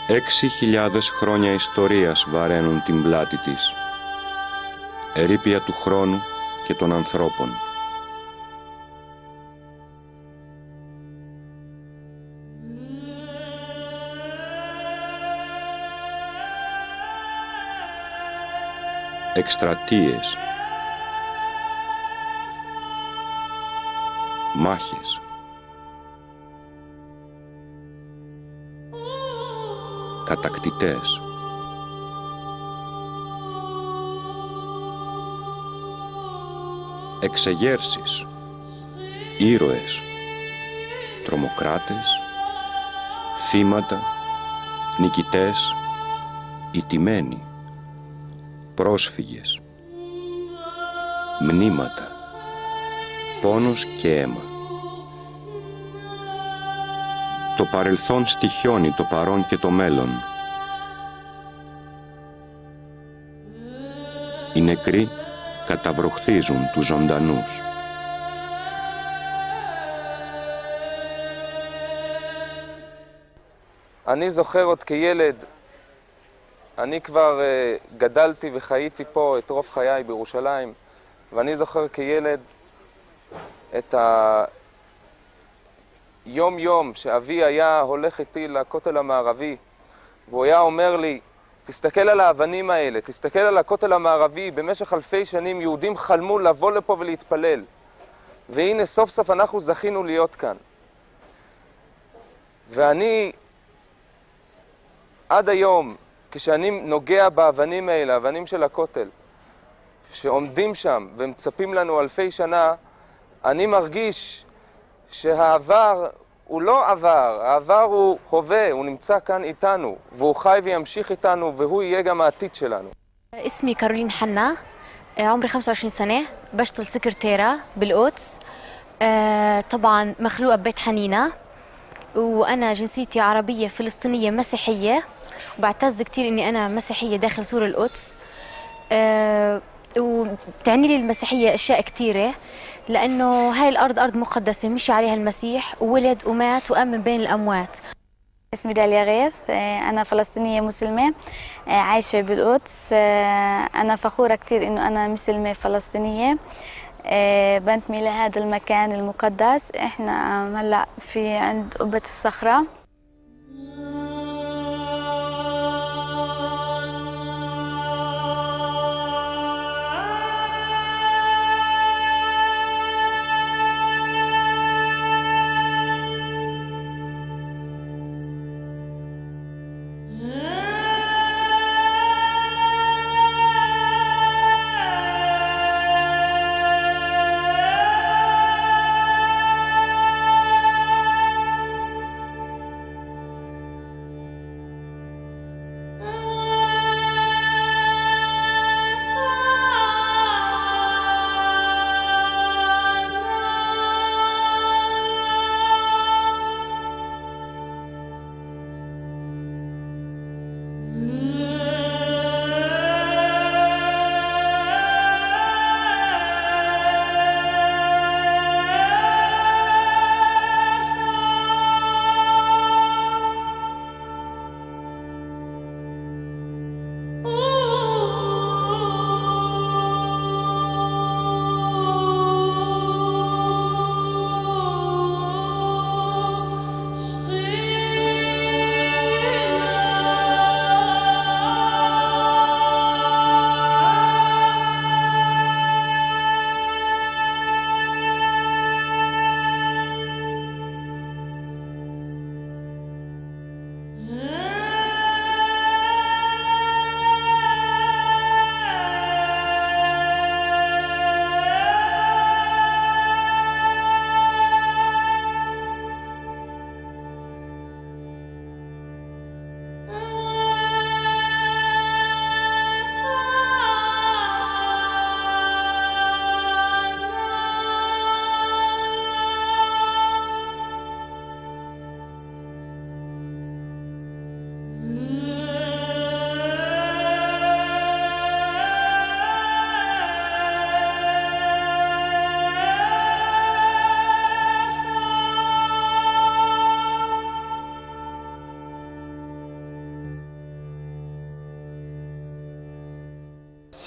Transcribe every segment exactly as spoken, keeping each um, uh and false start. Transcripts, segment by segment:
Έξι χιλιάδες χρόνια ιστορίας βαραίνουν την πλάτη της, ερείπια του χρόνου και των ανθρώπων. Εκστρατείες, μάχες, κατακτητές, εξεγέρσεις, ήρωες, τρομοκράτες, θύματα, νικητές, ηττημένοι, πρόσφυγες, μνήματα, πόνος και αίμα. Το παρελθόν στοιχιώνει το παρόν και το μέλλον. Οι νεκροί καταβροχθίζουν τους ζωντανούς. אני זוכר עוד כילד, אני כבר גדלתי וחייתי פה את רוב חיי בירושלים, ואני זוכר כילד את היום יום שאבי היה הולך איתי לכותל המערבי, והוא היה אומר לי, תסתכל על האבנים האלה, תסתכל על הכותל המערבי, במשך אלפי שנים יהודים חלמו לבוא לפה ולהתפלל, והנה סוף סוף אנחנו זכינו להיות כאן. ואני עד היום, כשאני נוגע באבנים האלה, האבנים של הכותל, שעומדים שם ומצפים לנו אלפי שנה, אני מרגיש שהעבר הוא לא עבר, העבר הוא הווה, הוא נמצא כאן איתנו, והוא חי וימשיך איתנו, והוא יהיה גם העתיד שלנו. اسمي كارولين حنا، عمري خمسة وعشرين سنة، بشتغل سكرتيرة بالقدس. طبعا مخلوقة ببيت حنينة، وأنا جنسيتي عربية فلسطينية مسيحية، وبعتز كتير إني أنا مسيحية داخل سور القدس. وبتعني لي المسيحية أشياء كتيرة، لأنه هاي الأرض أرض مقدسة مشي عليها المسيح وولد ومات وقام من بين الأموات. اسمي داليا غيث، أنا فلسطينية مسلمة عايشة بالقدس. أنا فخورة كتير إنه أنا مسلمة فلسطينية بنتمي لهذا المكان المقدس. إحنا هلا في عند قبة الصخرة.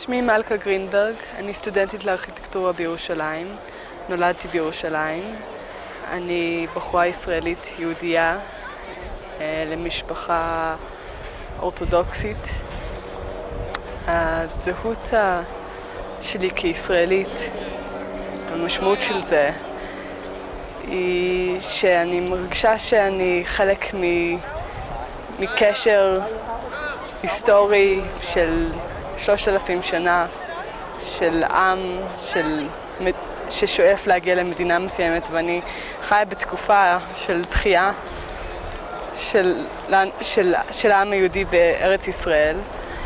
שמי מלכה גרינברג, אני סטודנטית לארכיטקטורה בירושלים, נולדתי בירושלים. אני בחורה ישראלית יהודייה למשפחה אורתודוקסית. הזהות שלי כישראלית, המשמעות של זה, היא שאני מרגישה שאני חלק מקשר היסטורי של שלושת אלפים שנה, של עם, של, ששואף להגיע למדינה מסוימת, ואני חיה בתקופה של תחייה של, של, של העם היהודי בארץ ישראל.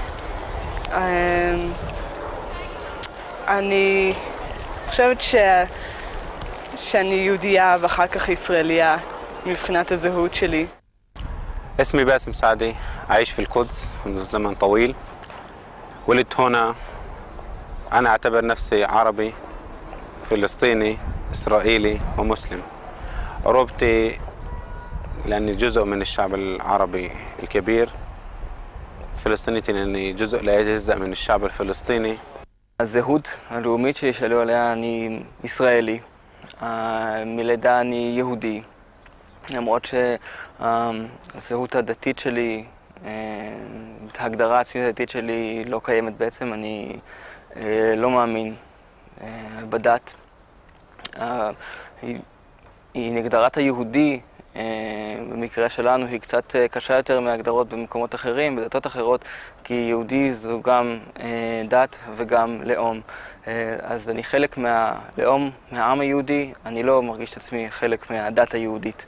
אני חושבת ש, שאני יהודייה ואחר כך ישראליה מבחינת הזהות שלי. اسمي باسم سعدي، أعيش في القدس منذ زمن طويل. ولدت هنا. أنا أعتبر نفسي عربي فلسطيني إسرائيلي ومسلم. عروبتي لأني جزء من الشعب العربي الكبير، فلسطينيتي لأني جزء لا يتجزأ من الشعب الفلسطيني. הזהות הלאומית שלי שאלו עליה, אני ישראלי, מלידה אני יהודי, למרות שהזהות הדתית שלי, ההגדרה העצמית הדתית שלי לא קיימת בעצם, אני לא מאמין בדת. היא הגדרת היהודי, במקרה שלנו היא קצת קשה יותר מהגדרות במקומות אחרים, בדתות אחרות, כי יהודי זו גם דת וגם לאום. אז אני חלק מהלאום, מהעם היהודי, אני לא מרגיש את עצמי חלק מהדת היהודית,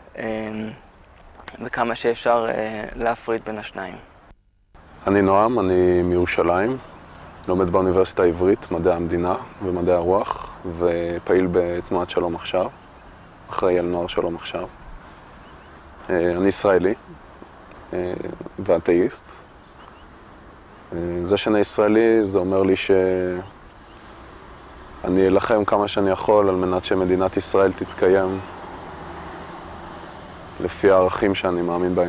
וכמה שאפשר להפריד בין השניים. אני נועם, אני מירושלים, לומד באוניברסיטה העברית, מדעי המדינה ומדעי הרוח, ופעיל בתנועת שלום עכשיו, אחראי על נוער שלום עכשיו. אני ישראלי ואתאיסט. זה שאני ישראלי זה אומר לי שאני אלחם כמה שאני יכול על מנת שמדינת ישראל תתקיים לפי הערכים שאני מאמין בהם.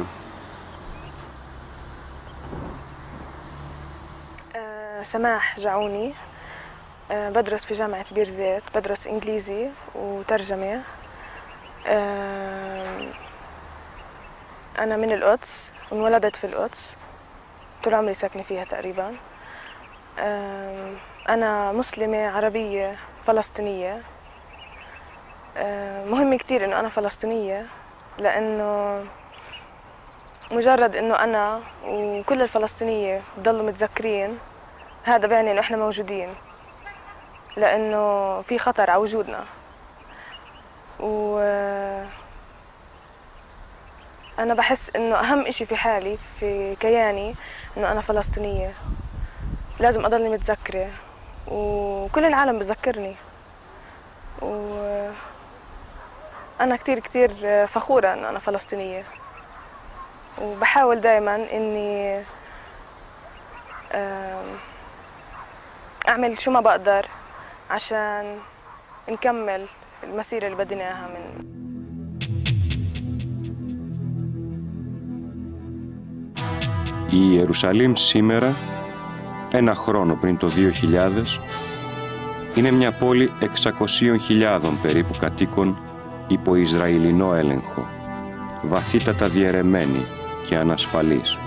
سماح جعوني، بدرس في جامعة بير زيت، بدرس إنجليزي وترجمة. أنا من القدس وانولدت في القدس، طول عمري ساكنة فيها تقريباً. أنا مسلمة عربية فلسطينية. مهم كتير إنه أنا فلسطينية، لأنه مجرد إنه أنا وكل الفلسطينية بضلوا متذكرين، هذا بيعني إنه إحنا موجودين، لأنه في خطر على وجودنا. و أنا بحس إنه أهم إشي في حالي في كياني إنه أنا فلسطينية، لازم أضلني متذكرة وكل العالم بذكرني. وأنا كتير كتير فخورة إنه أنا فلسطينية، وبحاول دايماً إني أعمل شو ما بقدر عشان نكمل المسيرة اللي بدنا إياها من Η Ιερουσαλήμ σήμερα, ένα χρόνο πριν το δύο χιλιάδες, είναι μια πόλη εξακοσίων χιλιάδων περίπου κατοίκων υπό Ισραηλινό έλεγχο, βαθύτατα διαιρεμένη και ανασφαλής.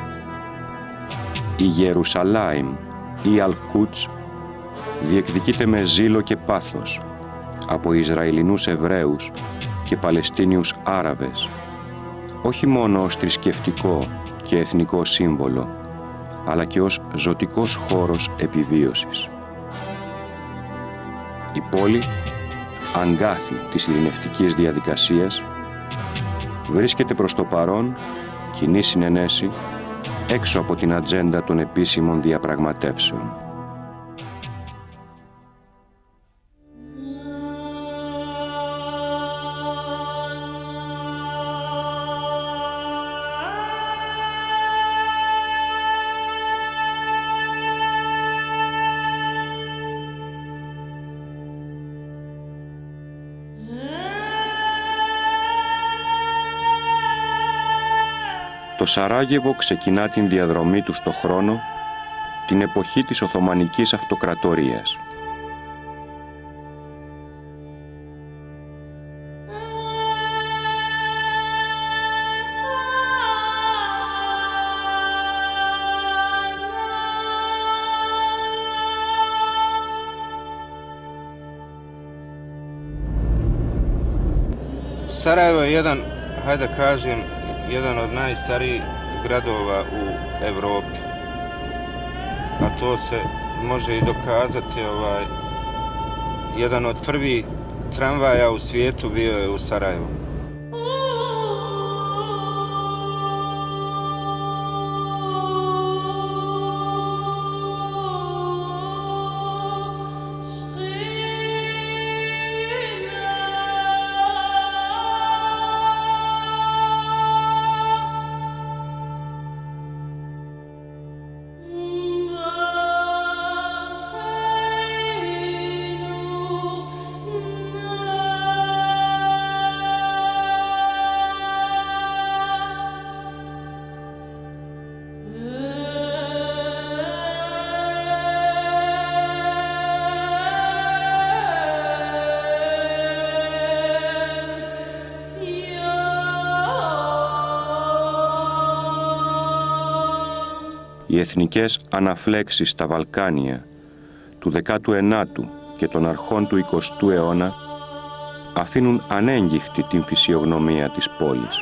Η Ιερουσαλήμ ή Αλ-Κούτς διεκδικείται με ζήλο και πάθος από Ισραηλινούς Εβραίους και Παλαιστίνιους Άραβες, όχι μόνο ως θρησκευτικό και εθνικό σύμβολο, αλλά και ως ζωτικός χώρος επιβίωσης. Η πόλη, αγκάθι της ειρηνευτικής διαδικασίας, βρίσκεται προς το παρόν, κοινή συνενέση, έξω από την ατζέντα των επίσημων διαπραγματεύσεων. Το Σαράγεβο ξεκινά την διαδρομή του στο χρόνο την εποχή της Οθωμανικής Αυτοκρατορίας. Sarajevo je jedan, hajde da kažem, jedan od najstarijih gradova u Evropi. A to se može i dokazati, ovaj, jedan od prvih tramvaja u svijetu bio je u Sarajevu. Οι εθνικές αναφλέξεις στα Βαλκάνια του δεκάτου ενάτου και των αρχών του εικοστού αιώνα αφήνουν ανέγγιχτη την φυσιογνωμία της πόλης.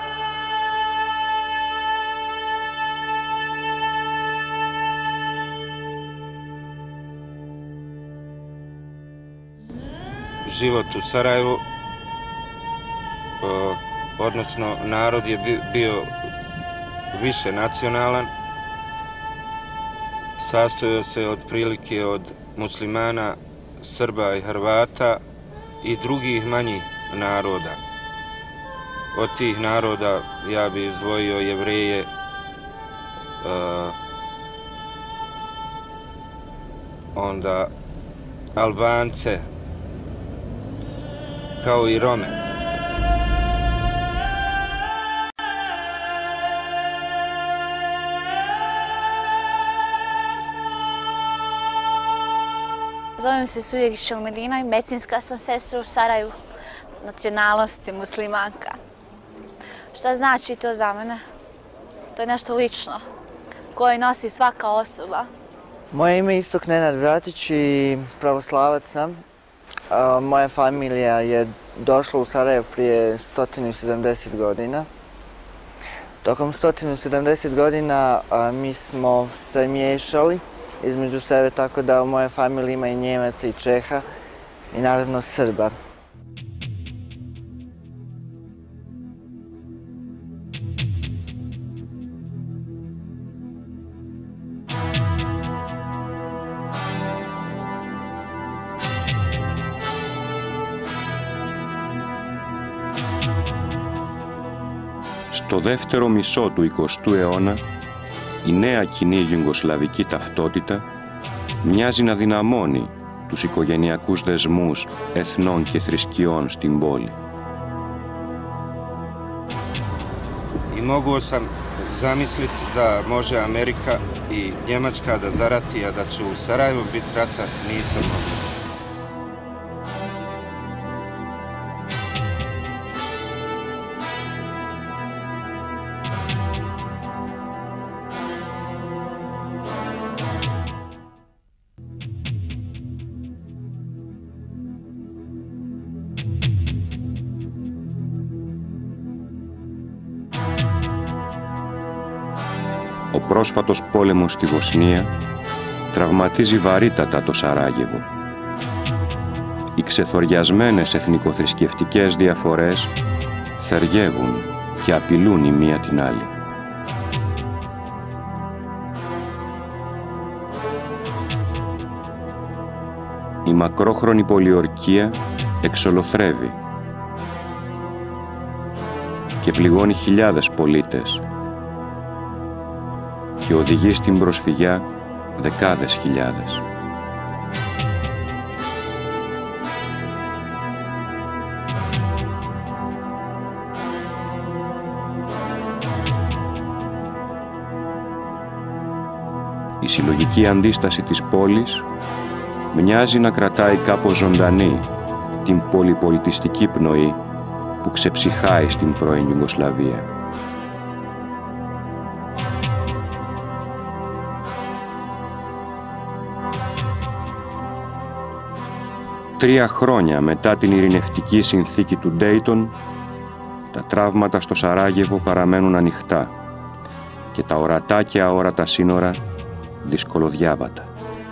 Život u Sarajevu, odnosno narod je bio više nacionalan, sastojao se otprilike od muslimana, Srba i Hrvata i drugih manjih naroda. Od tih naroda ja bi izdvojio Jevreje, onda Albance, kao i Rome. Zovem se Sujeg Šelmedina i medicinska sam sestra u Sarajevu, nacionalnosti muslimanka. Šta znači to za mene? To je nešto lično, koje nosi svaka osoba. Moje ime je Istok Nenad Vratić i pravoslavac sam. Moja familija je došla u Sarajevo prije sto sedamdeset godina. Tokom sto sedamdeset godina mi smo se miješali između sebe, tako da u mojoj familiji ima i Njemaca i Čeha i naravno Srba. Στο δεύτερο μισό του εικοστού αιώνα, η νέα κοινή γιουγκοσλαβική ταυτότητα μοιάζει να δυναμώνει τους οικογενειακούς δεσμούς εθνών και θρησκειών στην πόλη. I mogu sam zamisliti da može Amerika i Njemačka da zarati, a da će u Sarajevu biti rata, nisam mogao. Ο πρόσφατος πόλεμος στη Βοσνία τραυματίζει βαρύτατα το Σαράγεβο. Οι ξεθοριασμένες εθνικοθρησκευτικές διαφορές θεργεύουν και απειλούν η μία την άλλη. Η μακρόχρονη πολιορκία εξολοθρεύει και πληγώνει χιλιάδες πολίτες και οδηγεί στην προσφυγιά δεκάδες χιλιάδες. η συλλογική αντίσταση της πόλης μοιάζει να κρατάει κάπως ζωντανή την πολυπολιτιστική πνοή που ξεψυχάει στην πρώην Ιουγκοσλαβία. Τρία χρόνια μετά την ειρηνευτική συνθήκη του Ντέιτον, τα τραύματα στο Σαράγεβο παραμένουν ανοιχτά και τα ορατά και αόρατα σύνορα δυσκολοδιάβατα.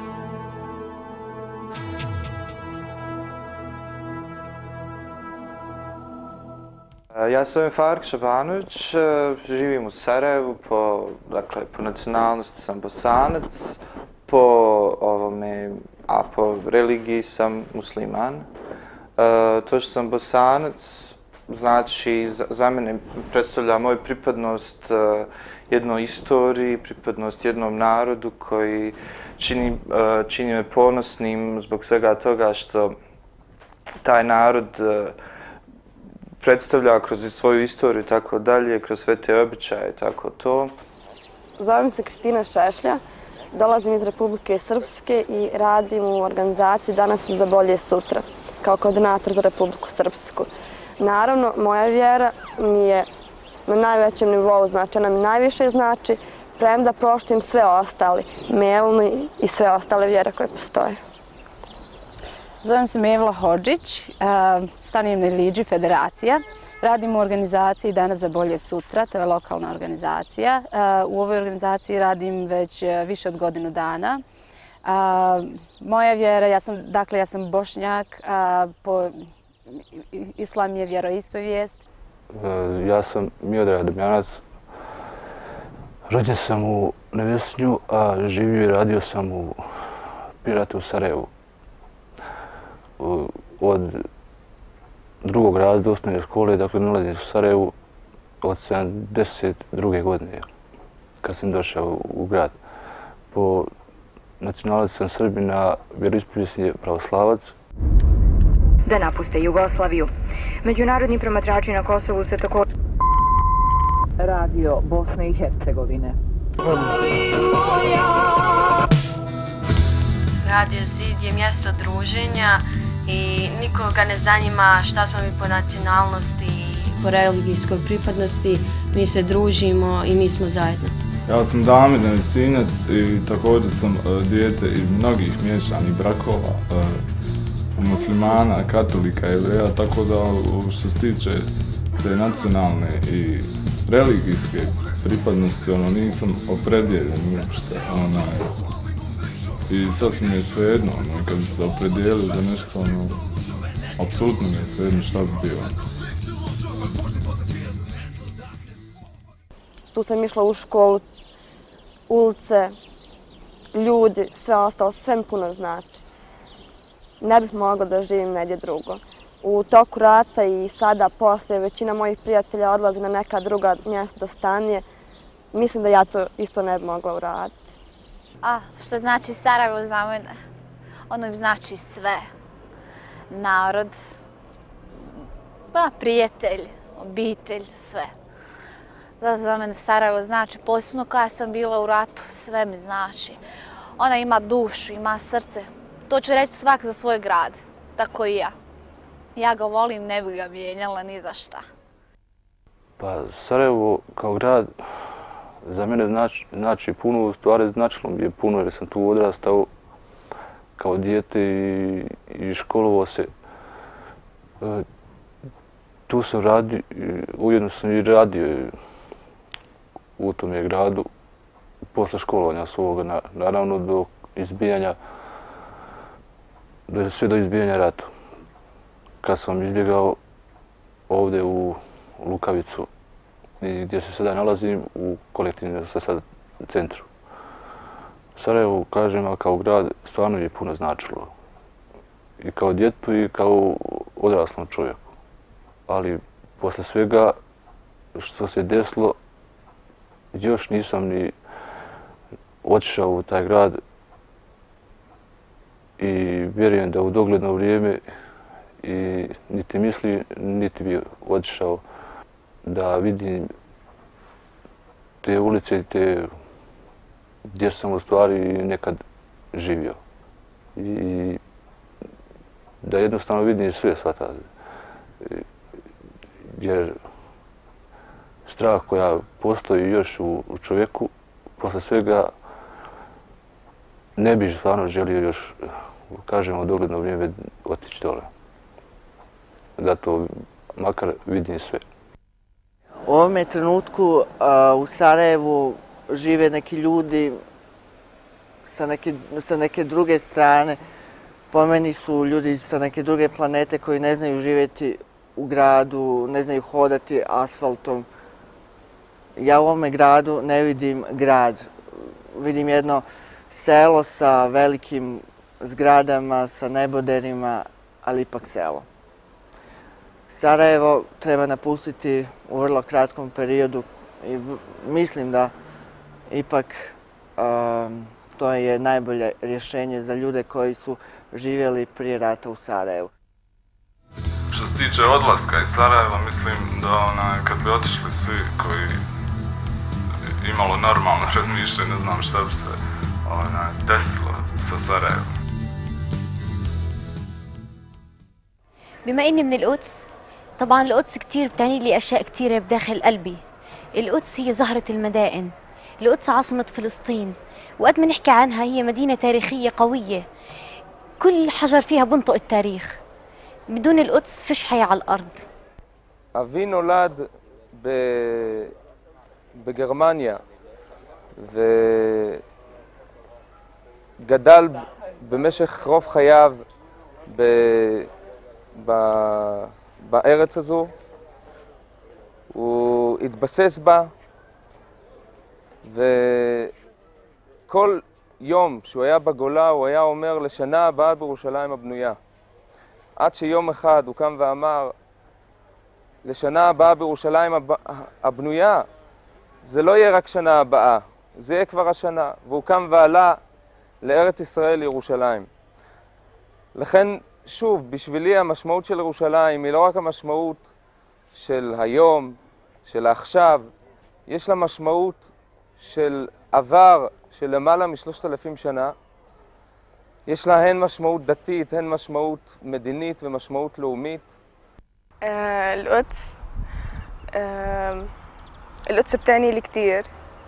Ja sam Faruk Šabanović, živim u Sarajevu, po, dakle, po nacionalnosti sam Bosanac, po, ovome, a po religiji sam musliman. E, to što sam Bosanac, znači za, za mene predstavlja moju pripadnost e, jednoj istoriji, pripadnost jednom narodu koji čini, e, čini me ponosnim zbog svega toga što taj narod e, predstavlja kroz svoju istoriju i tako dalje, kroz sve te običaje i tako to. Zovem se Kristina Šešlja, dolazim iz Republike Srpske i radim u organizaciji Danas za bolje sutra kao koordinator za Republiku Srpsku. Naravno, moja vjera mi je na najvećem nivou, znači ona mi najviše znači, premda poštujem sve ostale, melni i sve ostale vjere koje postoje. Zovem se Mevla Hodžić, stanujem na Iliđi, federacija. Radim u organizaciji Danas za bolje sutra, to je lokalna organizacija. U ovoj organizaciji radim već više od godinu dana. Moja vjera, ja sam, dakle, ja sam Bošnjak, po islam je vjeroispovijest. Ja sam Miodrag Damjanac, rođen sam u Nevesinju, a živio i radio sam u Piratu u Sarajevu. Od drugog razreda osnovne škole, dakle, nalazim se u Sarajevu od sedamdeset druge godine, kad sam došao u grad. Po nacionalnosti sam Srbin, a vjeroispovijest je pravoslavac. Da napuste Jugoslaviju. Međunarodni promatrači na Kosovu se također... Radio Bosne i Hercegovine. Radio Zid je mjesto druženja i nikoga ne zanima šta smo mi po nacionalnosti i po religijskoj pripadnosti. Mi se družimo i mi smo zajedno. Ja sam Damir Nevesinjac i također sam dijete iz mnogih miješanih brakova, muslimana, katolika, jevreja, tako da što se tiče te nacionalne i religijske pripadnosti, ono, nisam opredijeljen uopšte, onaj. I sasvim mi je svejedno, ono, kad bi se opredijelio za nešto, ono, apsolutno mi je svejedno šta bi bilo. Tu sam išla u školu, ulice, ljudi, sve ostalo, sve mi puno znači. Ne bih mogla da živim negdje drugo. U toku rata i sada poslije većina mojih prijatelja odlazi na neka druga mjesta da stanije. Mislim da ja to isto ne bih mogla uraditi. A, što znači Sarajevo za mene? Ono im znači sve. Narod, pa prijatelj, obitelj, sve. Zato za mene Sarajevo znači, posebno kada sam bila u ratu, sve mi znači. Ona ima dušu, ima srce. To će reći svak za svoj grad, tako i ja. Ja ga volim, ne bih ga mijenjala ni za šta. Pa Sarajevo kao grad za mene znači, znači puno, u stvari značilo mi je puno jer sam tu odrastao kao dijete i, i školovao se. E, tu sam radio, ujedno sam i radio u tom je gradu posle školovanja svoga, na, naravno do izbijanja, do, sve do izbijanja rata. Kad sam izbjegao ovdje u Lukavicu, i gdje se sada nalazim u kolektivnom sad centru. Sarajevo, kažem, kao grad, stvarno je puno značilo. I kao djetu i kao odraslom čovjeku. Ali posle svega što se desilo, još nisam ni otišao u taj grad i vjerujem da u dogledno vrijeme i niti misli, niti bi otišao da vidim te ulice i te gdje sam u stvari nekad živio. I da jednostavno vidim sve svata. Jer strah koja postoji još u, u čovjeku, posle svega ne bih stvarno želio još, kažemo, dogledno vrijeme otići dole. Da to makar vidim sve. U ovome trenutku a, u Sarajevu žive neki ljudi sa neke, sa neke druge strane. Po meni su ljudi sa neke druge planete koji ne znaju živjeti u gradu, ne znaju hodati asfaltom. Ja u ovome gradu ne vidim grad. Vidim jedno selo sa velikim zgradama, sa neboderima, ali ipak selo. Sarajevo treba napustiti u vrlo kratkom periodu i mislim da ipak um, to je najbolje rješenje za ljude koji su živjeli prije rata u Sarajevu. Što se tiče odlaska iz Sarajeva, mislim da onaj, kad bi otišli svi koji imalo normalno razmišljanje, ne znam šta bi se onaj, desilo sa Sarajevom. بما إني من القدس، طبعاً القدس كتير بتعني لي أشياء كتيرة بداخل قلبي. القدس هي زهرة المدائن، القدس عاصمة فلسطين، وقد ما نحكي عنها هي مدينة تاريخية قوية. كل حجر فيها بنطق التاريخ. بدون القدس فيش حياة على الأرض. אבי נולד ב... בגרמניה וגדל במשך רוב חייו ב... ב... בארץ הזו. הוא התבסס בה, וכל יום שהוא היה בגולה הוא היה אומר לשנה הבאה בירושלים הבנויה. עד שיום אחד הוא קם ואמר, לשנה הבאה בירושלים הבנויה, זה לא יהיה רק שנה הבאה, זה יהיה כבר השנה. והוא קם ועלה לארץ ישראל, ירושלים. לכן, שוב, בשבילי המשמעות של ירושלים היא לא רק המשמעות של היום, של עכשיו, יש לה משמעות של עבר של למעלה משלושת אלפים שנה. יש לה הן משמעות דתית, הן משמעות מדינית ומשמעות לאומית. القدس القدس بتعني لي كتير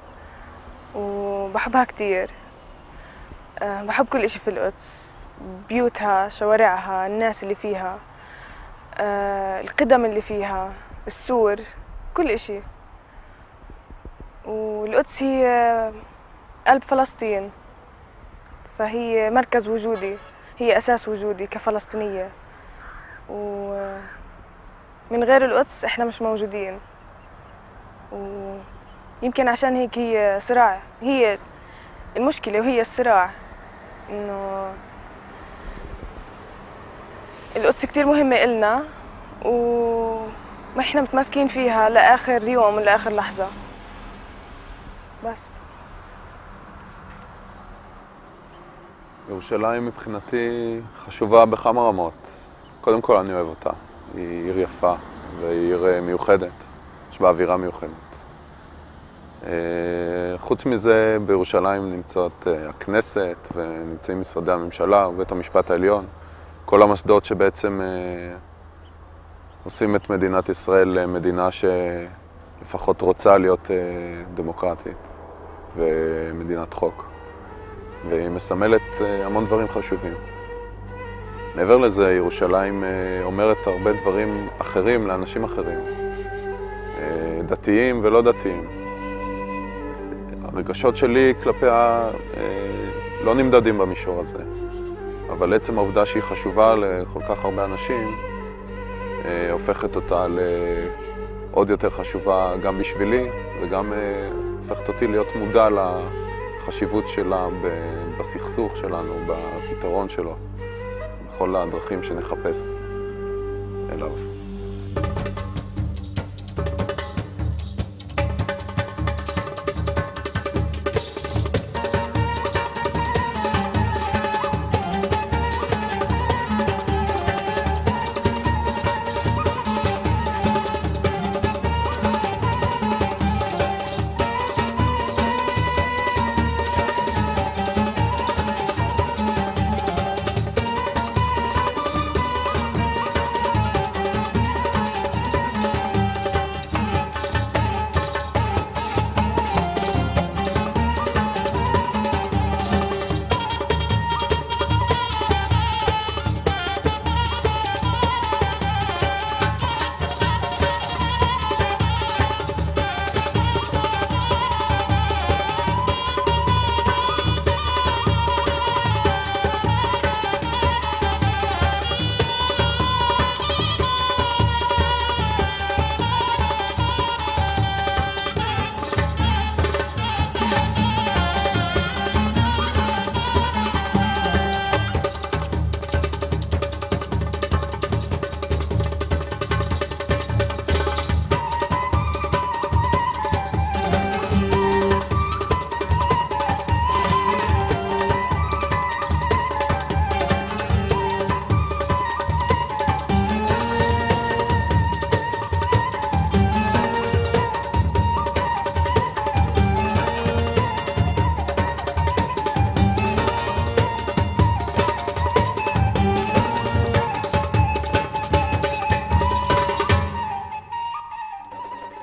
وبحبها كتير. بحب كل إشي في القدس، بيوتها، شوارعها، الناس اللي فيها، القدم اللي فيها، السور، كل إشي. والقدس هي قلب فلسطين، فهي مركز وجودي، هي أساس وجودي كفلسطينية. ومن غير القدس إحنا مش موجودين. ويمكن عشان هيك هي صراع، هي المشكلة وهي الصراع، إنه القدس كتير مهمة إلنا وما إحنا متمسكين فيها لآخر يوم ولآخر لحظة. بس. ירושלים מבחינתי חשובה בכמה רמות. קודם כל אני אוהב אותה. היא עיר יפה והיא עיר מיוחדת. יש בה אווירה מיוחדת. חוץ מזה, בירושלים נמצאות הכנסת ונמצאים משרדי הממשלה ובית המשפט העליון. כל המוסדות שבעצם עושים את מדינת ישראל למדינה שלפחות רוצה להיות דמוקרטית ומדינת חוק. והיא מסמלת המון דברים חשובים. מעבר לזה, ירושלים אומרת הרבה דברים אחרים לאנשים אחרים. דתיים ולא דתיים. הרגשות שלי כלפיה לא נמדדים במישור הזה. אבל עצם העובדה שהיא חשובה לכל כך הרבה אנשים, הופכת אותה לעוד יותר חשובה גם בשבילי, וגם הופכת אותי להיות מודע לחשיבות שלה בסכסוך שלנו, בפתרון שלו, בכל הדרכים שנחפש אליו.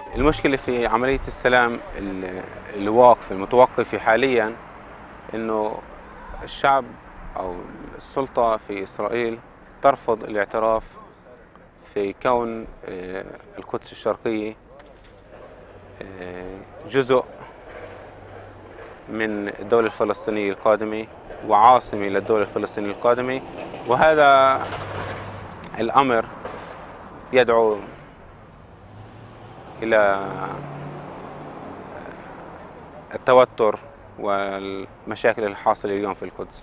المشكلة في عملية السلام الواقف المتوقف حاليا إنه الشعب أو السلطة في إسرائيل ترفض الاعتراف في كون القدس الشرقية جزء من الدولة الفلسطينية القادمة وعاصمة للدولة الفلسطينية القادمة، وهذا الأمر يدعو إلى التوتر والمشاكل الحاصلة اليوم في القدس.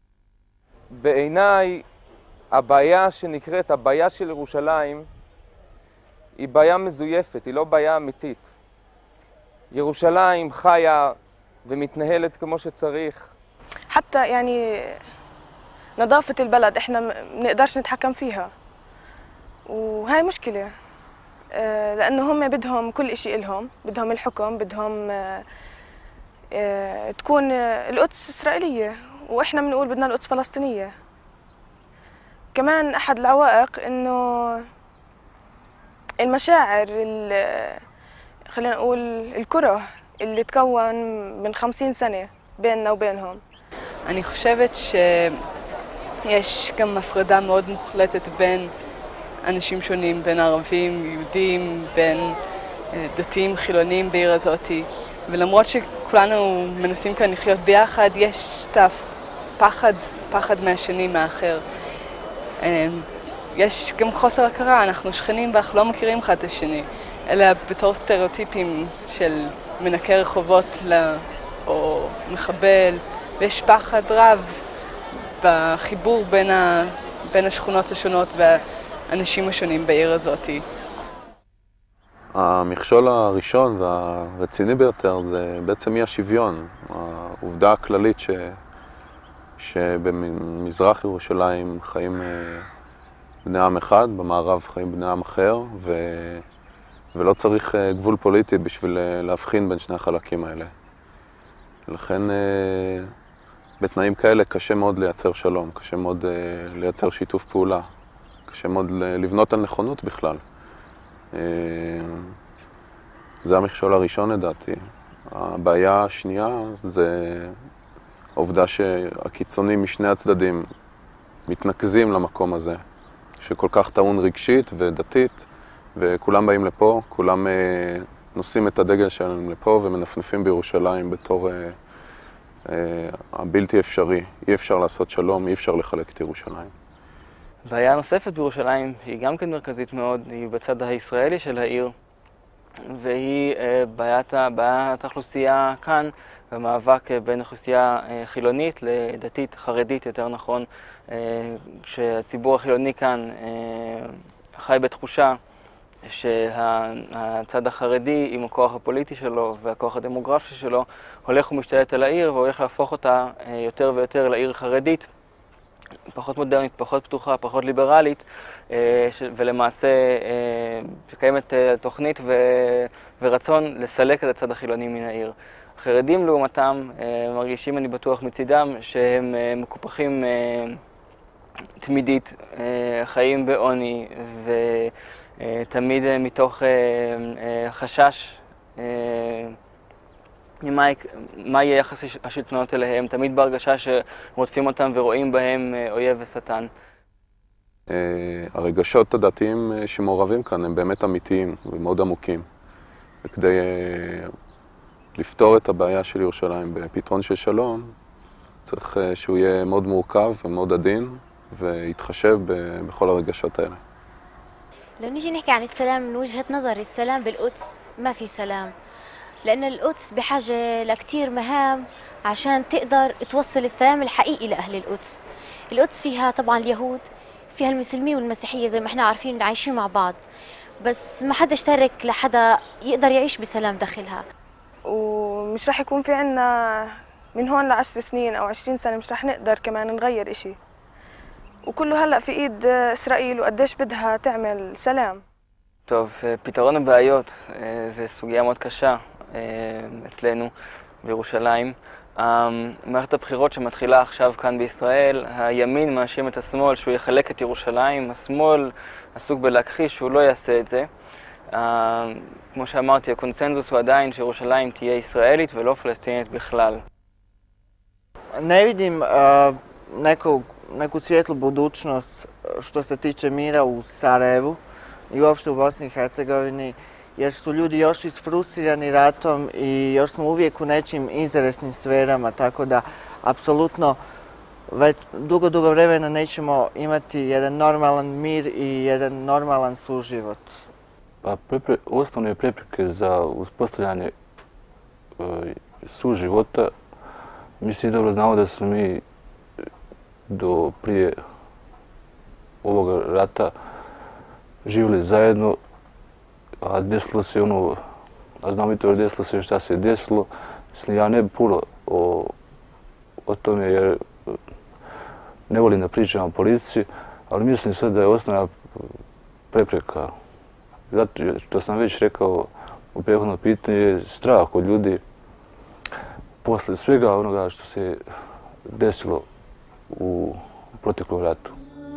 בעיניי הבעיה שנקראת הבעיה של ירושלים היא בעיה מזויפת, היא לא בעיה אמיתית. ירושלים חיה ומתנהלת כמו שצריך. حتى يعني نظافة البلد احنا ما بنقدرش نتحكم فيها، وهاي مشكلة لأنه هم بدهم كل إشي إلهم، بدهم الحكم، بدهم تكون القدس إسرائيلية وإحنا بنقول بدنا القدس فلسطينية. كمان أحد العوائق إنه المشاعر خلينا نقول الكره اللي تكون من خمسين سنة بيننا وبينهم. אני חושבת שיש גם הפרדה מאוד מוחלטת בין אנשים שונים, בין ערבים, יהודים, בין דתיים, חילונים בעיר הזאת. ולמרות שכולנו מנסים כאן לחיות ביחד, יש את הפחד, פחד מהשני, מהאחר. יש גם חוסר הכרה, אנחנו שכנים ואנחנו לא מכירים אחד את השני, אלא בתור סטריאוטיפים של מנקה רחובות או מחבל, ויש פחד רב בחיבור בין, ה... בין השכונות השונות והאנשים השונים בעיר הזאת. המכשול הראשון והרציני ביותר זה בעצם אי השוויון. העובדה הכללית ש... שבמזרח ירושלים חיים בני עם אחד, במערב חיים בני עם אחר, ו... ולא צריך גבול פוליטי בשביל להבחין בין שני החלקים האלה. לכן בתנאים כאלה קשה מאוד לייצר שלום, קשה מאוד לייצר שיתוף פעולה, קשה מאוד לבנות על נכונות בכלל. זה המכשול הראשון לדעתי. הבעיה השנייה זה העובדה שהקיצונים משני הצדדים מתנקזים למקום הזה, שכל כך טעון רגשית ודתית, וכולם באים לפה, כולם נושאים את הדגל שלהם לפה ומנפנפים בירושלים בתור הבלתי אפשרי. אי אפשר לעשות שלום, אי אפשר לחלק את ירושלים. בעיה נוספת בירושלים, היא גם כן מרכזית מאוד, היא בצד הישראלי של העיר, והיא בעיית, בעיית האוכלוסייה כאן, במאבק בין אוכלוסייה חילונית לדתית, חרדית יותר נכון, שהציבור החילוני כאן חי בתחושה שהצד החרדי עם הכוח הפוליטי שלו והכוח הדמוגרפי שלו הולך ומשתלט על העיר והולך להפוך אותה יותר ויותר לעיר חרדית, פחות מודרנית, פחות פתוחה, פחות ליברלית, ולמעשה שקיימת תוכנית ורצון לסלק את הצד החילוני מן העיר. החרדים לעומתם מרגישים, אני בטוח מצידם, שהם מקופחים תמידית, חיים בעוני ותמיד מתוך חשש מה יהיה יחס השלטונות אליהם, תמיד בהרגשה שרודפים אותם ורואים בהם אויב ושטן. הרגשות הדתיים שמעורבים כאן הם באמת אמיתיים ומאוד עמוקים. וכדי לפתור את הבעיה של ירושלים בפתרון של שלום, צריך שהוא יהיה מאוד מורכב ומאוד עדין ויתחשב בכל הרגשות האלה. لو نيجي نحكي عن السلام من وجهة نظري، السلام بالقدس ما في سلام، لأن القدس بحاجة لكتير مهام عشان تقدر توصل السلام الحقيقي لأهل القدس. القدس فيها طبعا اليهود، فيها المسلمين والمسيحية زي ما احنا عارفين عايشين مع بعض، بس ما حدا اشترك لحدا يقدر يعيش بسلام داخلها. ومش رح يكون في عنا من هون لعشر سنين أو عشرين سنة مش رح نقدر كمان نغير إشي، وكله هلأ في إيد إسرائيل وقديش بدها تعمل سلام. טוב, פתרון הבעיות זה סוגיה מאוד קשה אצלנו בירושלים. מערכת הבחירות שמתחילה עכשיו כאן בישראל, הימין מאשים את השמאל שהוא יחלק את ירושלים, השמאל עסוק בלהכחיש שהוא לא יעשה את זה. כמו שאמרתי, הקונצנזוס הוא עדיין שירושלים תהיה ישראלית ולא פלסטינית בכלל. Ne vidim neku, neku svijetlu budućnost što se tiče mira u Sarajevu i uopšte u Bosni i Hercegovini, jer su ljudi još isfrustrirani ratom i još smo uvijek u nečim interesnim sferama, tako da apsolutno već dugo, dugo vremena nećemo imati jedan normalan mir i jedan normalan suživot. Pa osnovne prepreke za uspostavljanje suživota, mi svi dobro znamo da smo mi do prije ovoga rata živjeli zajedno, a desilo se ono, a znamo i to desilo se šta se desilo. Mislim, ja ne bi puno o, o tome jer ne volim da pričam o politici, ali mislim sad da je osnovna prepreka, zato što sam već rekao u prethodnom pitanju, je strah od ljudi posle svega onoga što se desilo u proteklom ratu.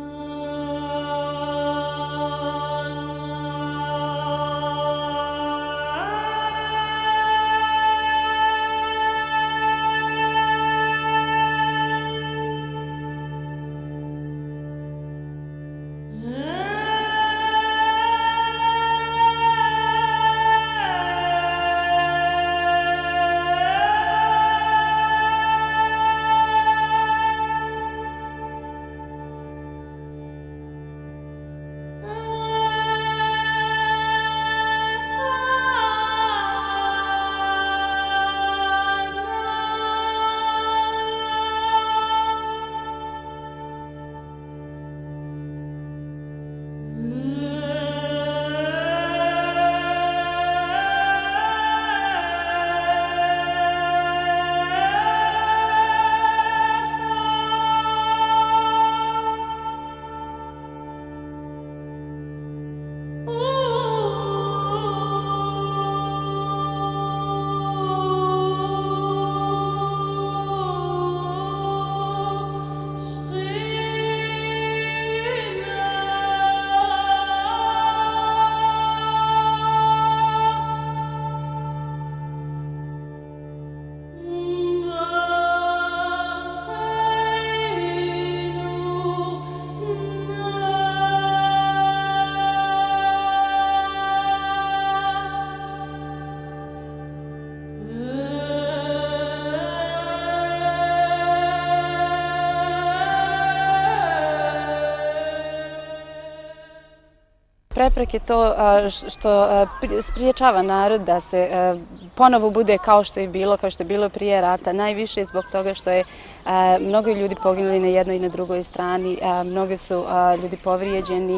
Preprek je to što spriječava narod da se ponovo bude kao što je bilo, kao što je bilo prije rata. Najviše zbog toga što je mnogo ljudi poginuli na jednoj i na drugoj strani, mnogo su ljudi povrijeđeni,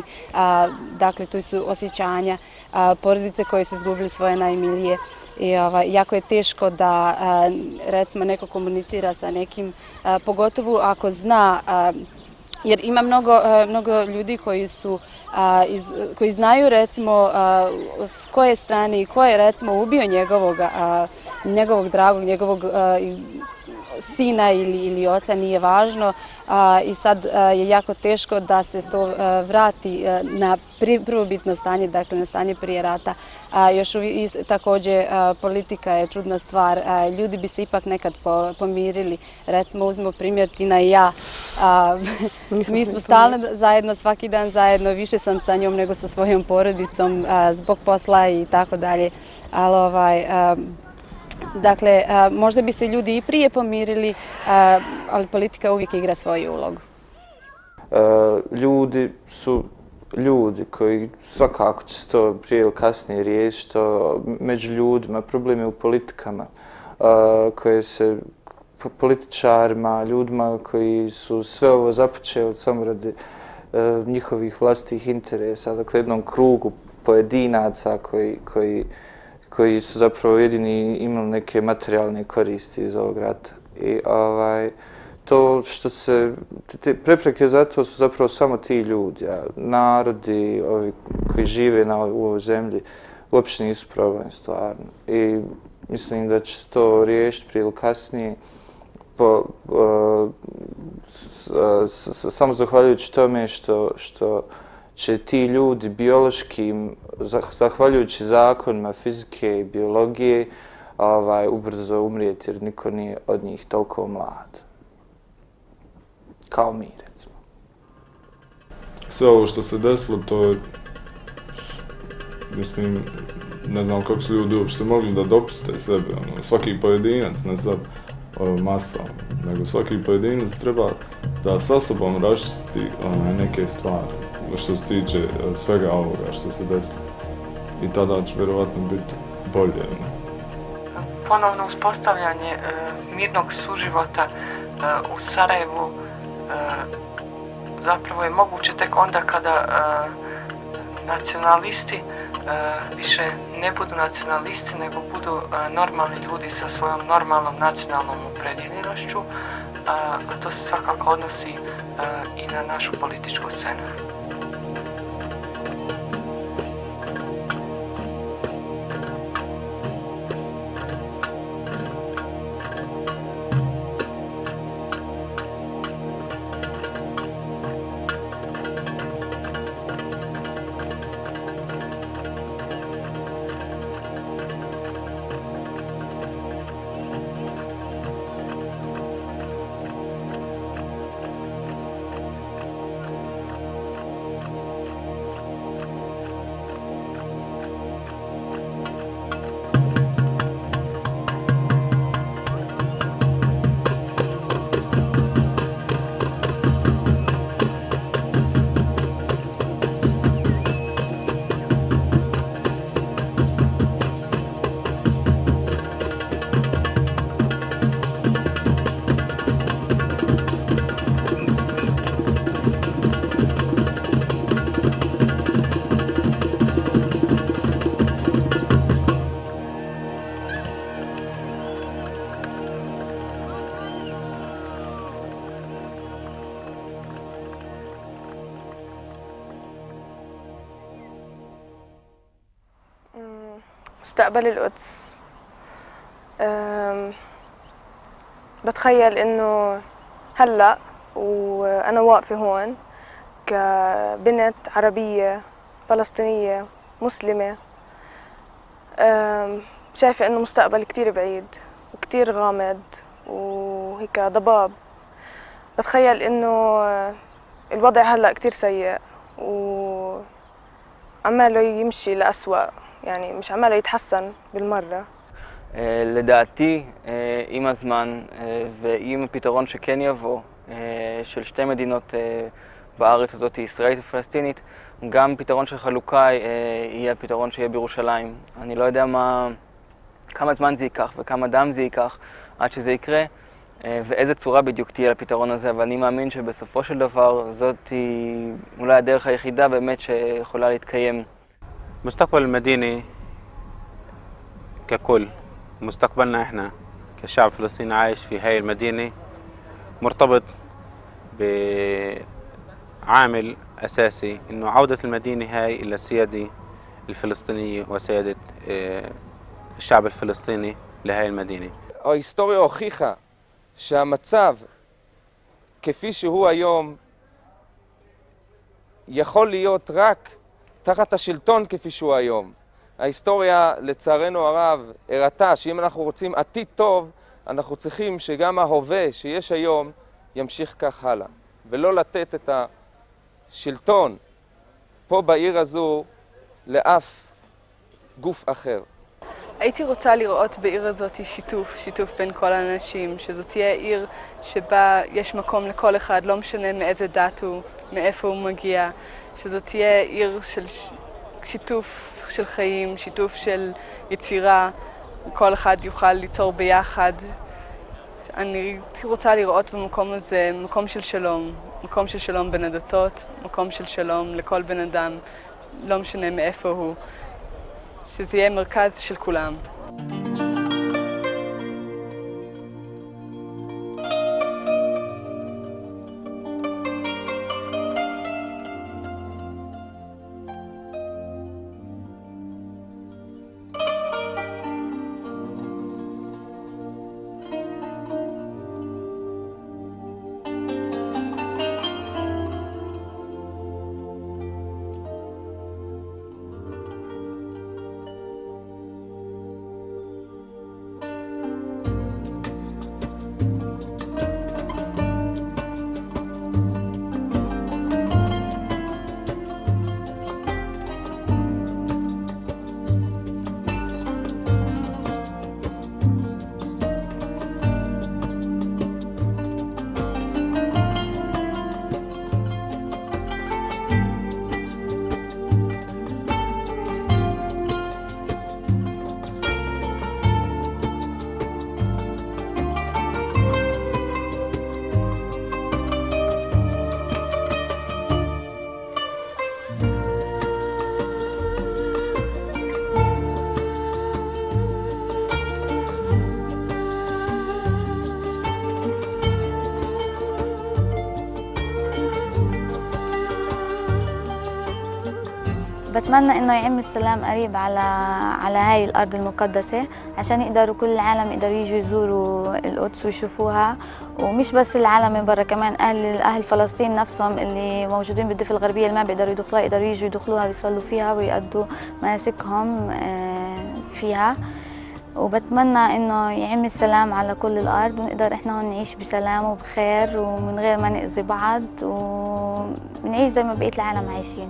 dakle tu su osjećanja, porodice koje su izgubili svoje najmilije. I jako je teško da recimo neko komunicira sa nekim, pogotovo ako zna, jer ima mnogo, mnogo ljudi koji su Iz, koji znaju recimo s koje strane i ko je recimo ubio njegovog, njegovog dragog, njegovog sina ili, ili oca, nije važno. I sad je jako teško da se to vrati na prvobitno stanje, dakle na stanje prije rata. Još uvijek, također politika je čudna stvar, ljudi bi se ipak nekad pomirili. Recimo uzmemo primjer Tina i ja, mi smo stalno zajedno, svaki dan zajedno, više sam sa njom nego sa svojom porodicom zbog posla i tako dalje. Ali ovaj, dakle, možda bi se ljudi i prije pomirili, ali politika uvijek igra svoju ulogu. Ljudi su ljudi koji svakako će se to prije ili kasnije riješiti, među ljudima, problemi u politikama, koje se političarima, ljudima koji su sve ovo započeli samo radi njihovih vlastitih interesa, dakle jednom krugu pojedinaca koji, koji, koji su zapravo jedini imali neke materijalne koristi iz ovog rata. I ovaj, to što se, te prepreke za to su zapravo samo ti ljudi, a narodi ovi koji žive na u ovoj zemlji uopće nisu problem stvarno. I mislim da će se to riješiti prije ili kasnije. Po, uh, s, s, s, samo zahvaljujući tome što, što će ti ljudi biološkim, zahvaljujući zakonima fizike i biologije, ovaj, ubrzo umrijeti jer niko nije od njih toliko mlad. Kao mi, recimo. Sve ovo što se desilo, to je, mislim, ne znam kako su ljudi uopšte mogli da dopuste sebe, ono, svaki pojedinac, ne sad masa, nego svaki pojedinac treba da sa sobom raščisti ono, neke stvari, što se tiče svega ovoga što se desilo. I tada će vjerovatno biti bolje. Ne? Ponovno uspostavljanje e, mirnog suživota e, u Sarajevu e, zapravo je moguće tek onda kada e, nacionalisti e, više ne budu nacionalisti, nego budu e, normalni ljudi sa svojom normalnom nacionalnom opredjeljenošću, a, a to se svakako odnosi e, i na našu političku scenu. مستقبل القدس بتخيل انه هلا وانا واقفه هون كبنت عربيه فلسطينيه مسلمه شايفه انه مستقبل كتير بعيد وكتير غامض وهيك ضباب. بتخيل انه الوضع هلا كتير سيء وعماله يمشي لأسوأ، يعني مش عماله يتحسن بالمره. לדעתי, עם הזמן ועם הפתרון שכן יבוא, של שתי מדינות בארץ הזאת, ישראלית ופלסטינית, גם פתרון של חלוקה יהיה הפתרון שיהיה בירושלים. אני לא יודע מה, כמה זמן זה ייקח וכמה דם זה ייקח עד שזה יקרה, ואיזה צורה בדיוק תהיה לפתרון הזה, אבל אני מאמין שבסופו של דבר זאת היא אולי הדרך היחידה באמת שיכולה להתקיים. مستقبل المدينة ككل، مستقبلنا احنا كشعب فلسطيني عايش في هاي المدينة مرتبط بعامل أساسي إنه عودة المدينة هاي إلى السيادة الفلسطينية وسيادة الشعب الفلسطيني لهاي المدينة. ההיסטוריה הוכיחה שהמצב כפי שהוא היום יכול להיות רק תחת השלטון כפי שהוא היום. ההיסטוריה, לצערנו הרב, הראתה שאם אנחנו רוצים עתיד טוב, אנחנו צריכים שגם ההווה שיש היום ימשיך כך הלאה. ולא לתת את השלטון פה בעיר הזו לאף גוף אחר. הייתי רוצה לראות בעיר הזאת שיתוף, שיתוף בין כל האנשים, שזאת תהיה עיר שבה יש מקום לכל אחד, לא משנה מאיזה דת הוא, מאיפה הוא מגיע, שזאת תהיה עיר של שיתוף של חיים, שיתוף של יצירה, כל אחד יוכל ליצור ביחד. אני רוצה לראות במקום הזה מקום של שלום, מקום של שלום בין הדתות, מקום של שלום לכל בן אדם, לא משנה מאיפה הוא, שזה יהיה מרכז של כולם. بتمنى انه يعم السلام قريب على على هاي الارض المقدسه عشان يقدروا كل العالم يقدروا يجوا يزوروا القدس ويشوفوها، ومش بس العالم من برا، كمان اهل اهل فلسطين نفسهم اللي موجودين بالضفه الغربيه اللي ما بيقدروا يدخلوها يقدروا يجوا يدخلوها ويصلوا فيها ويقضوا مناسكهم فيها. وبتمنى انه يعم السلام على كل الارض ونقدر احنا هون نعيش بسلام وبخير ومن غير ما نأذي بعض ونعيش زي ما بقية العالم عايشين.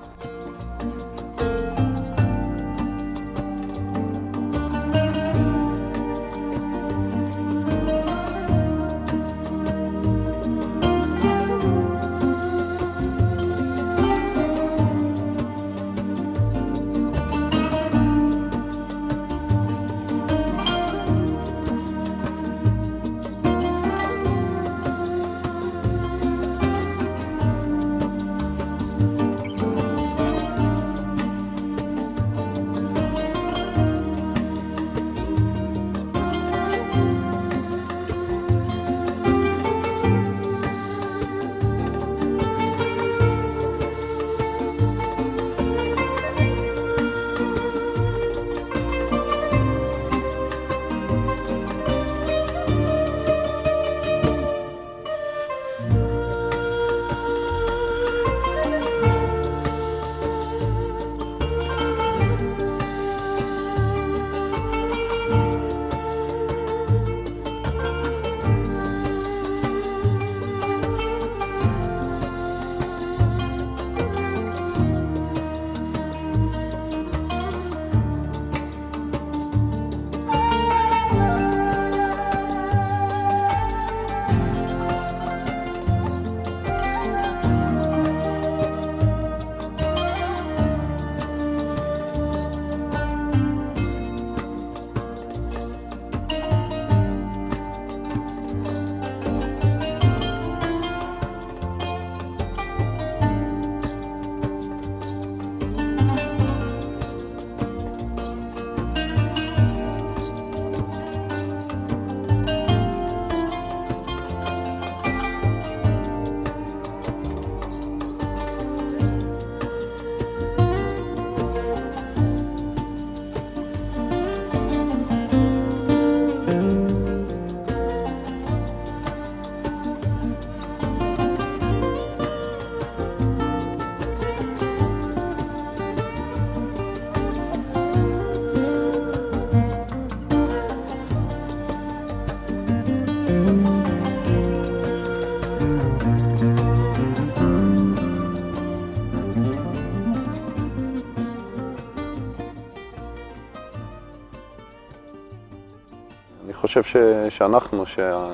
אני חושב ש... שאנחנו,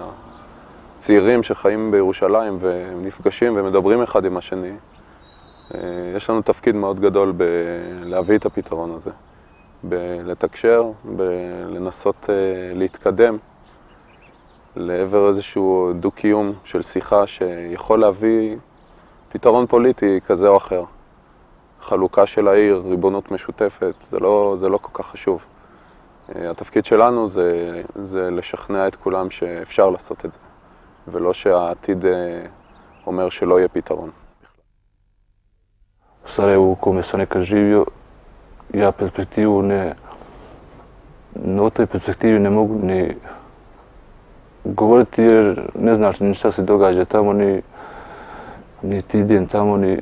שהצעירים שחיים בירושלים ונפגשים ומדברים אחד עם השני, יש לנו תפקיד מאוד גדול בלהביא את הפתרון הזה, בלתקשר, בלנסות להתקדם לעבר איזשהו דו-קיום של שיחה שיכול להביא פתרון פוליטי כזה או אחר. חלוקה של העיר, ריבונות משותפת, זה לא, זה לא כל כך חשוב. התפקיד שלנו זה, זה לשכנע את כולם שאפשר לעשות את זה, ולא שהעתיד אומר שלא יהיה פתרון. U Sarajevu u kome sam nekad živio, ja perspektivu ne, o toj perspektivi ne mogu ni govoriti jer ne znaš ni šta se događa tamo, ni, ni ti idem tamo, ni,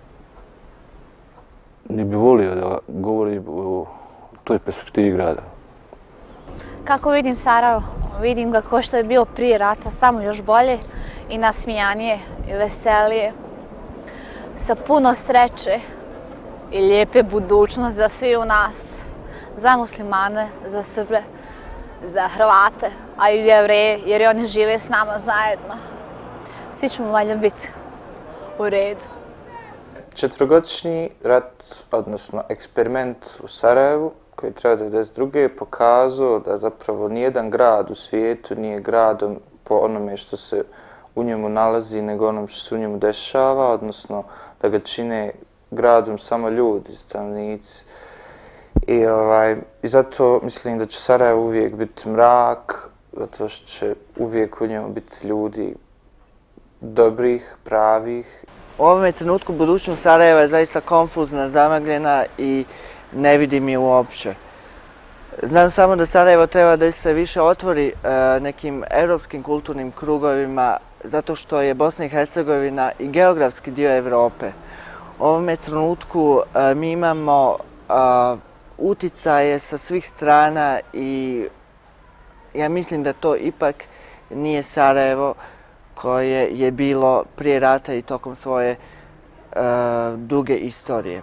ni bi volio da govorim o toj perspektivi grada. Kako vidim Sarajevo? Vidim ga kao što je bio prije rata, samo još bolje i nasmijanije i veselije. Sa puno sreće i lijepe budućnosti za svi u nas. Za muslimane, za Srbe, za Hrvate, a i Jevreje, jer i oni žive s nama zajedno. Svi ćemo valjda biti u redu. Četvrogodišnji rat, odnosno eksperiment u Sarajevu, koji je trebao devedeset druge je pokazao da zapravo nijedan grad u svijetu nije gradom po onome što se u njemu nalazi, nego onom što se u njemu dešava, odnosno da ga čine gradom samo ljudi, stanovnici. I, ovaj, I zato mislim da će Sarajevo uvijek biti mrak, zato što će uvijek u njemu biti ljudi dobrih, pravih U ovome trenutku budućnost Sarajeva je zaista konfuzna, zamagljena i ne vidim je uopće. Znam samo da Sarajevo treba da se više otvori nekim europskim kulturnim krugovima, zato što je Bosna i Hercegovina i geografski dio Evrope. U ovome trenutku mi imamo uticaje sa svih strana i ja mislim da to ipak nije Sarajevo koje je bilo prije rata i tokom svoje duge istorije.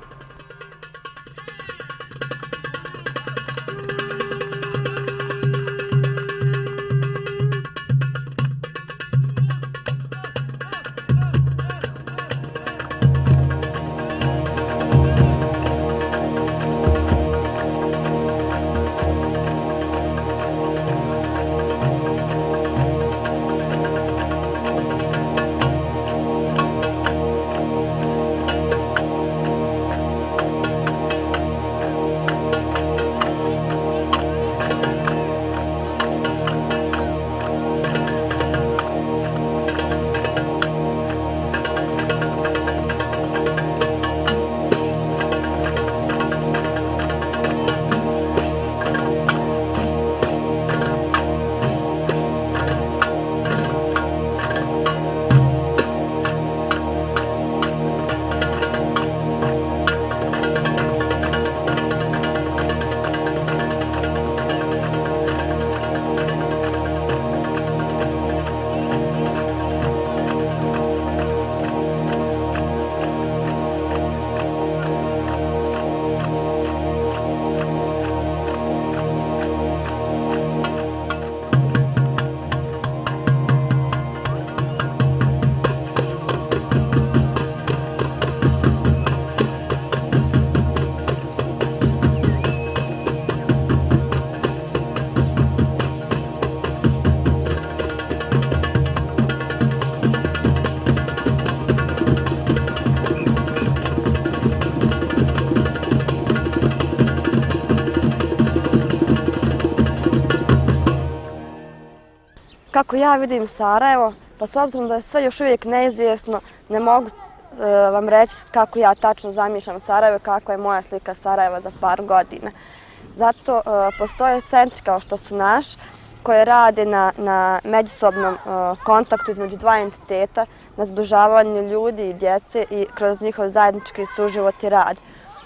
Kako ja vidim Sarajevo, pa s obzirom da je sve još uvijek neizvjesno, ne mogu vam reći kako ja tačno zamišljam Sarajevo, kakva je moja slika Sarajeva za par godina. Zato postoje centri kao što su naš, koje rade na, na međusobnom kontaktu između dva entiteta, na zbližavanju ljudi i djece i kroz njihov zajednički suživot i rad.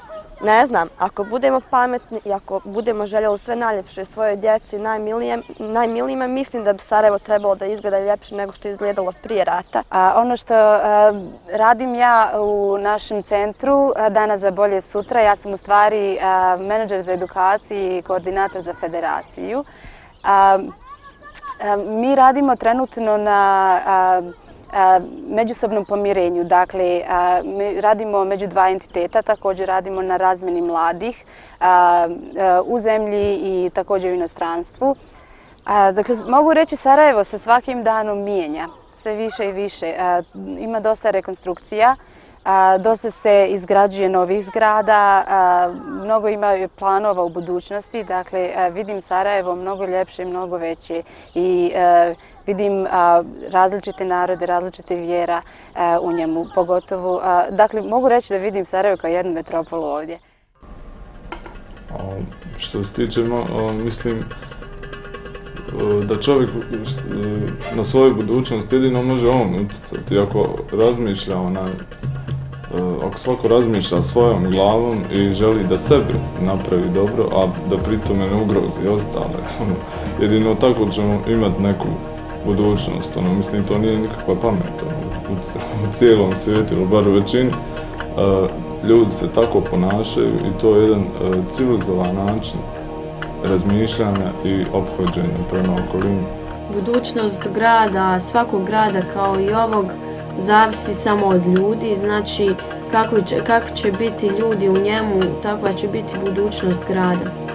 Ne znam, ako budemo pametni i ako budemo željeli sve najljepše svojoj djeci i najmilijima, mislim da bi Sarajevo trebalo da izgleda ljepše nego što je izgledalo prije rata. A, ono što a, radim ja u našem centru Danas za bolje sutra, ja sam u stvari a, menadžer za edukaciju i koordinator za federaciju. A, a, mi radimo trenutno na a, međusobnom pomirenju. Dakle, mi radimo među dva entiteta, također radimo na razmjeni mladih u zemlji i također u inostranstvu. Dakle, mogu reći Sarajevo se svakim danom mijenja, sve više i više. Ima dosta rekonstrukcija, dosta se izgrađuje novih zgrada, mnogo ima planova u budućnosti. Dakle, vidim Sarajevo mnogo ljepše i mnogo veće i vidim različite narode, različite vjera u njemu, pogotovo. Dakle, mogu reći da vidim Sarajevo kao jednu metropolu ovdje. Što se tiče, mislim da čovjek na svoju budućnost jedino može on utjecati. Ako razmišlja onaj, ako svako razmišlja svojom glavom i želi da sebi napravi dobro, a da pritome ne ugrozi ostale, jedino tako ćemo imati neku budućnost. Ono, mislim, to nije nikakva pamet ono, u cijelom svijetu, ili bar u većini. Uh, ljudi se tako ponašaju i to je jedan uh, civilizovan način razmišljanja i ophođenja prema okolini. Budućnost grada, svakog grada kao i ovog, zavisi samo od ljudi, znači kako će, kako će biti ljudi u njemu, takva će biti budućnost grada.